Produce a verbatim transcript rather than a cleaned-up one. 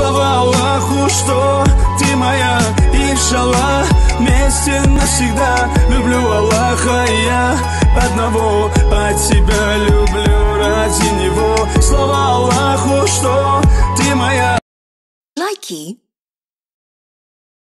Слава Аллаху, что ты моя, иншаллах, вместе навсегда. Люблю Аллаха я одного, от тебя люблю ради него. Слава Аллаху, что ты моя. Likey.